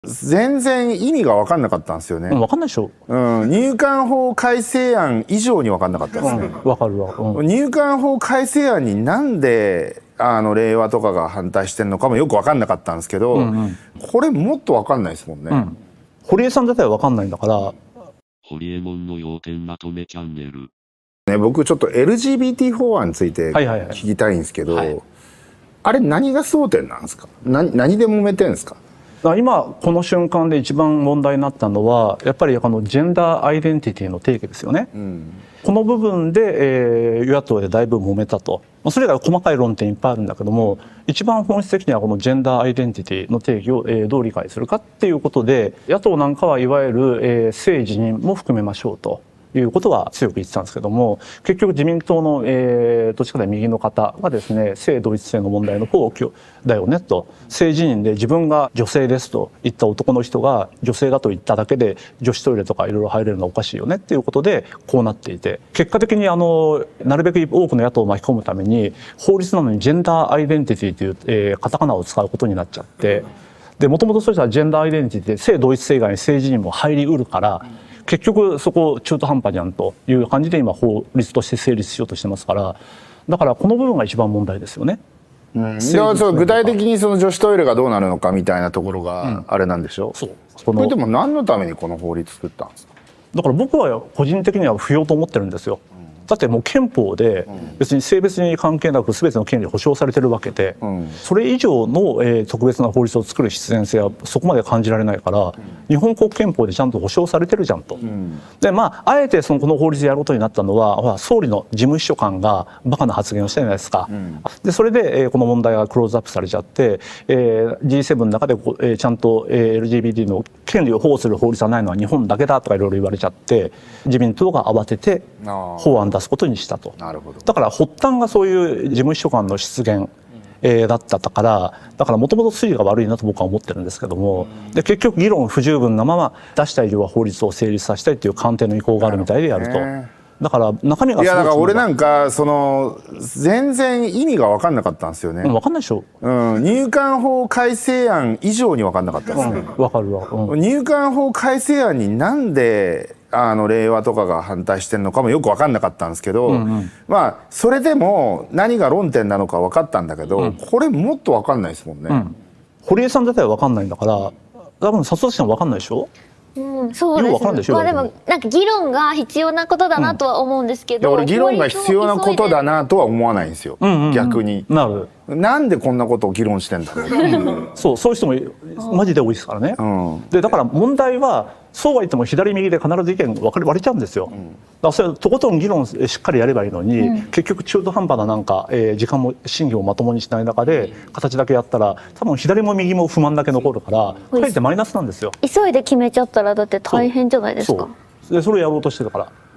全然意味が分かんなかったんですよね。 分かんないでしょ。 入管法改正案以上に分かんなかったですね。 分かるわ。 入管法改正案になんで令和とかが反対してんのかもよく分かんなかったんですけど、これもっと分かんないですもんね。 堀江さん自体は分かんないんだから。 堀江門の要点まとめチャンネル。 ね、僕ちょっと LGBT 法案について聞きたいんですけど、あれ何が争点なんですか？何で揉めてんですか？ 今この瞬間で一番問題になったのはやっぱりジェンダーアイデンティティの定義ですよね。この部分で、与野党でだいぶ揉めたと。それ以外細かい論点いっぱいあるんだけども、一番本質的にはこのジェンダーアイデンティティの定義を、どう理解するかっていうことで、野党なんかはいわゆる、性自認も含めましょうということは強く言ってたんですけども、結局自民党の、どっちかで右の方がですね、性同一性の問題の方だよねと、性自認で自分が女性ですと言った男の人が女性だと言っただけで女子トイレとかいろいろ入れるのはおかしいよねっていうことでこうなっていて、結果的になるべく多くの野党を巻き込むために法律なのにジェンダーアイデンティティという、カタカナを使うことになっちゃって、でもともとそうしたらジェンダーアイデンティティで性同一性以外に性自認も入りうるから、結局そこ中途半端じゃんという感じで今法律として成立しようとしてますから、だからこの部分が一番問題ですよね。 だから具体的にその女子トイレがどうなるのかみたいなところがあれなんでしょ。これでも何のためにこの法律作ったんですか？ だから僕は個人的には不要と思ってるんですよ。だってもう憲法で別に性別に関係なく全ての権利保障されてるわけで、それ以上の特別な法律を作る必然性はそこまで感じられないから、日本国憲法でちゃんと保障されてるじゃんと。であえてこの法律でやることになったのは、総理の事務秘書官がバカな発言をしたじゃないですか。でそれでこの問題がクローズアップされちゃって、G7 の中でちゃんと LGBT の権利を保護する法律はないのは日本だけだとかいろいろ言われちゃって、自民党が慌てて法案出すことにしたと。だから発端がそういう事務秘書官の失言だったから、だからもともと筋が悪いなと僕は思ってるんですけども、で結局議論不十分なまま出した以上は法律を成立させたいという官邸の意向があるみたいでやると。だから中身がいやだから俺なんか全然意味が分かんなかったんですよね。 分かんないでしょ。 入管法改正案以上に分かんなかったですね。 分かるわ。 入管法改正案になんで令和とかが反対してんのかもよく分かんなかったんですけど、それでも何が論点なのか分かったんだけど、これもっと分かんないですもんね。 堀江さん自体は分かんないんだから、多分佐藤さん分かんないでしょ。 そうですね。でもなんか議論が必要なことだなとは思うんですけど、 俺議論が必要なことだなとは思わないんですよ。逆に。なんでこんなことを議論してんだろう。 そういう人もマジで多いですからね。でだから問題はそうは言っても左右で必ず意見が割れちゃうんですよ。だからそれとことん議論しっかりやればいいのに、結局中途半端な時間も審議をまともにしない中で形だけやったら、多分左も右も不満だけ残るからかえってマイナスなんですよ。 急いで決めちゃったらだって大変じゃないですか。 でそれをやろうとしてるから。